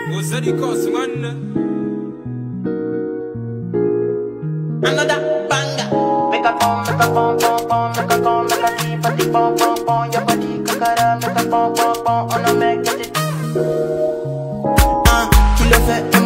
Ozarikos, man. Another banger. Make a pom, make a pom pom pom, make a come, make a keep a pom pom pom. Your body kakara, make a pom pom pom. On a make it. Kilo fait.